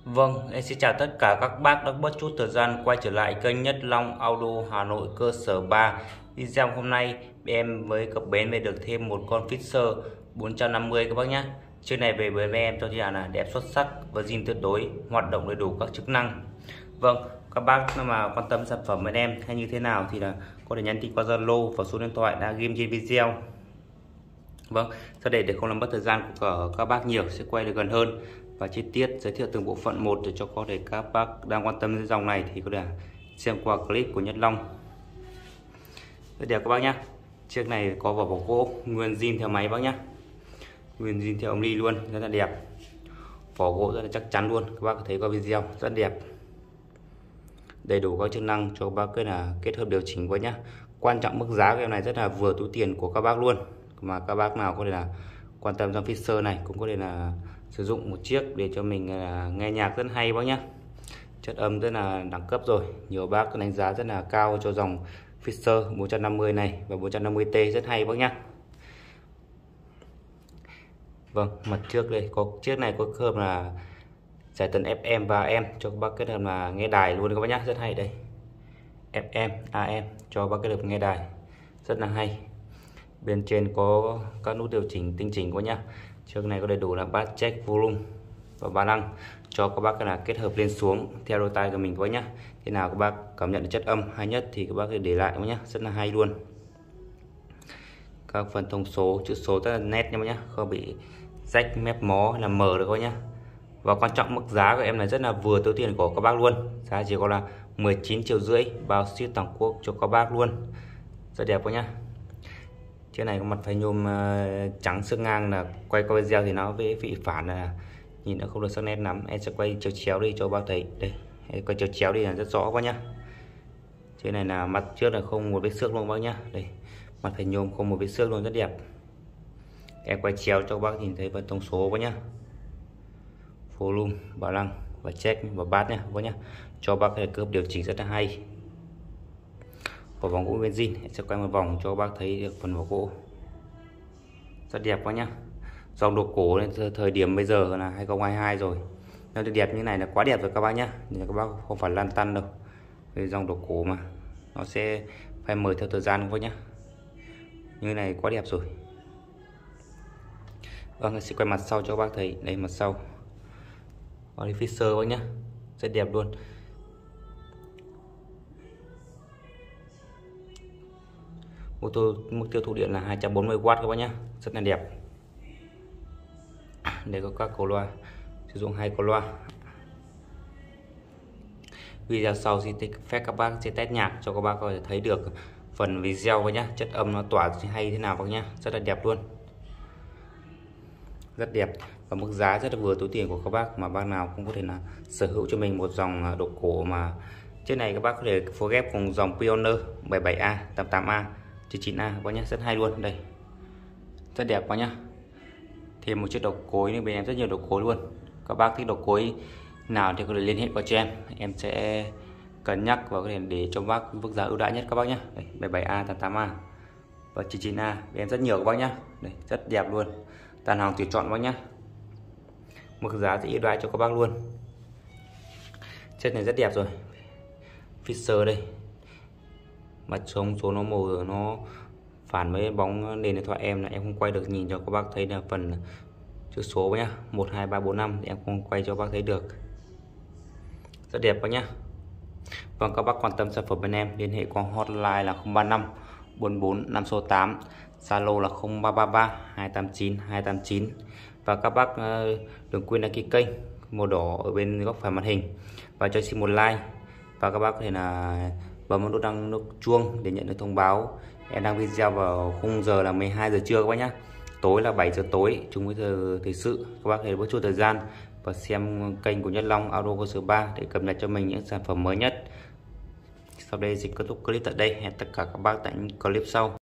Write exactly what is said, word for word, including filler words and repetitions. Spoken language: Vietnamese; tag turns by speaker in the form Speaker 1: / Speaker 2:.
Speaker 1: Vâng, em xin chào tất cả các bác đã bớt chút thời gian quay trở lại kênh Nhất Long Auto Hà Nội cơ sở ba. Video hôm nay em mới cập bến về được thêm một con Fisher bốn trăm năm mươi các bác nhé. Chiếc này về với em cho chị là đẹp xuất sắc và zin tuyệt đối, hoạt động đầy đủ các chức năng. Vâng, các bác mà quan tâm sản phẩm bên em hay như thế nào thì là có thể nhắn tin qua Zalo và số điện thoại đã ghim trên video. Vâng, sau đây để không làm mất thời gian của các bác nhiều, sẽ quay được gần hơn và chi tiết giới thiệu từng bộ phận một để cho có thể các bác đang quan tâm đến dòng này thì có thể xem qua clip của Nhất Long. Rất đẹp các bác nhé. Chiếc này có vỏ bọc gỗ nguyên zin theo máy bác nhé, nguyên zin theo ống ly luôn, rất là đẹp. Vỏ gỗ rất là chắc chắn luôn, các bác có thấy qua video rất đẹp, đầy đủ các chức năng cho các bác cái là kết hợp điều chỉnh với nhá. Quan trọng mức giá của em này rất là vừa túi tiền của các bác luôn, mà các bác nào có thể là quan tâm dòng Fisher này cũng có thể là sử dụng một chiếc để cho mình nghe nhạc rất hay bác nhá. Chất âm rất là đẳng cấp rồi, nhiều bác đánh giá rất là cao cho dòng Fisher bốn trăm năm mươi này và bốn trăm năm mươi T rất hay bác nhá. Vâng, mặt trước đây có chiếc này có khớp là giải tần ép em và a em cho các bác kết hợp là nghe đài luôn các bác nhá, rất hay đây. ép em, a em cho các bác kết hợp nghe đài rất là hay. Bên trên có các nút điều chỉnh tinh chỉnh của nhá. Chiếc này có đầy đủ là bass, check, volume và ba năng cho các bác là kết hợp lên xuống theo đôi tai của mình với nhá. Thế nào các bác cảm nhận được chất âm hay nhất thì các bác để lại nhá, rất là hay luôn. Các phần thông số, chữ số rất là nét nha nhá, không bị rách mép mó hay là mờ được các nhá. Và quan trọng mức giá của em này rất là vừa túi tiền của các bác luôn, giá chỉ có là mười chín triệu rưỡi, bao ship toàn quốc cho các bác luôn, rất đẹp quá nhá. Chiếc này có mặt phanh nhôm uh, trắng xương ngang, là quay qua video thì nó với vị phản là nhìn nó không được sắc nét lắm. Em sẽ quay chiều chéo đi cho bác thấy đây, em quay chiều chéo đi là rất rõ quá nhá. Chiếc này là mặt trước là không một vết xước luôn bác nhá, đây mặt phanh nhôm không một vết xước luôn, rất đẹp. Em quay chéo cho bác nhìn thấy phần thông số quá nhá, volume, bảo năng và check và bass nhá bác nhá, cho bác cái cướp điều chỉnh rất là hay. Vỏ vòng gỗ benzin sẽ quay một vòng cho các bác thấy được phần vỏ gỗ rất đẹp quá nhá. Dòng đồ cổ lên thời điểm bây giờ là hai không hai hai rồi, nó đẹp như này là quá đẹp rồi các bác nhá, nên các bác không phải lăn tăn đâu. Cái dòng đồ cổ mà nó sẽ phải mời theo thời gian thôi nhá, như này quá đẹp rồi. Vâng, sẽ quay mặt sau cho các bác thấy đây, mặt sau Body Fisher bác nhá, rất đẹp luôn. Ô tô mức tiêu thụ điện là hai trăm bốn mươi oát các bác nhá, rất là đẹp. Đây có các cầu loa, sử dụng hai cầu loa. Video sau xin phép các bác sẽ test nhạc cho các bác có thể thấy được phần video các nhá, chất âm nó tỏa hay thế nào bác nhá, rất là đẹp luôn, rất đẹp. Và mức giá rất là vừa túi tiền của các bác, mà bác nào cũng có thể là sở hữu cho mình một dòng đồ cổ mà chiếc này các bác có thể phối ghép cùng dòng Pioneer bảy bảy A, tám tám A, chín chín A bác nhá, rất hay luôn. Đây rất đẹp quá nhá. Thêm một chiếc đầu cối nữa, bên em rất nhiều đầu cối luôn. Các bác thích đầu cối nào thì có thể liên hệ qua cho em, em sẽ cân nhắc và có thể để cho bác mức giá ưu đãi nhất các bác nhá. Đây, bảy bảy A, tám tám A và chín chín A bên em rất nhiều các bác nhá. Đây rất đẹp luôn, tàn hàng tùy chọn bác nhá, mức giá sẽ ưu đãi cho các bác luôn. Chiếc này rất đẹp rồi, Fisher đây, mặt trống số nó màu nó phản với bóng nền điện thoại em là em không quay được, nhìn cho các bác thấy là phần chữ số nhá, một hai ba bốn năm thì em không quay cho các bác thấy được, rất đẹp bác nhá. Vâng, các bác quan tâm sản phẩm bên em liên hệ qua hotline là không ba năm bốn bốn năm số tám, Zalo là không ba ba ba hai tám chín hai tám chín. Và các bác đừng quên đăng ký kênh màu đỏ ở bên góc phải màn hình và cho xin một like, và các bác có thể là bấm nút đăng nút chuông để nhận được thông báo em đăng video vào khung giờ là mười hai giờ trưa các bác nhé, tối là bảy giờ tối chung với giờ thời sự. Các bác có thể bớt chút thời gian và xem kênh của Nhất Long Auto cơ sở ba để cập nhật cho mình những sản phẩm mới nhất. Sau đây xin kết thúc clip tại đây, hẹn tất cả các bác tại những clip sau.